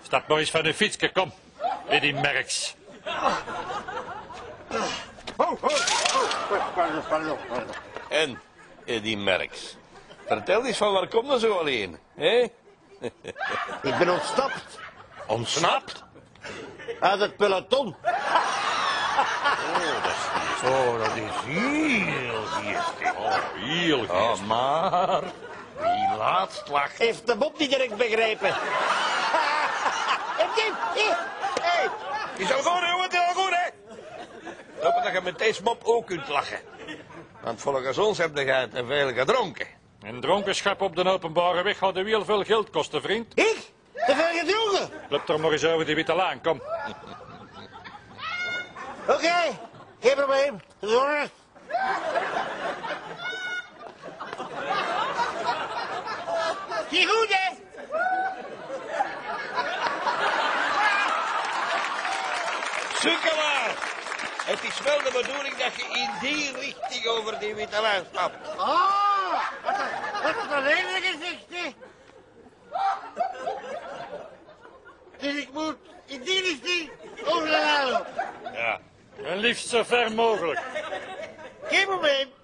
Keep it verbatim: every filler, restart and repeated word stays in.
Stap maar eens van uw fietsje, kom. Eddy Merckx. Oh, oh, oh, pardon, pardon, pardon. En, Eddy Merckx, vertel eens van waar kom je zo alleen, hè? Ik ben ontsnapt Ontsnapt? uit het peloton. Oh, dat is heel geestig. Oh, heel goed. Oh, maar wie laatst lacht. Heeft de mop niet direct begrepen. Hey. Is al goed, jongen, het is al goed, hè? Ik hoop dat je met deze mop ook kunt lachen. Want volgens ons heb je te veel gedronken. En dronkenschap op de openbare weg had u heel veel geld kosten, vriend. Ik? Te veel gedronken? Klep er maar eens over die witte laan, kom. Oké, okay, geen probleem. Gedronken. Zie goed, hè? Zoeken maar! Het is wel de bedoeling dat je in die richting over die witte lijn stapt. Oh, wat een, wat een lelijk gezicht, hè? Dus ik moet in die richting over de lijn lopen. Ja. En liefst zo ver mogelijk. Geen probleem.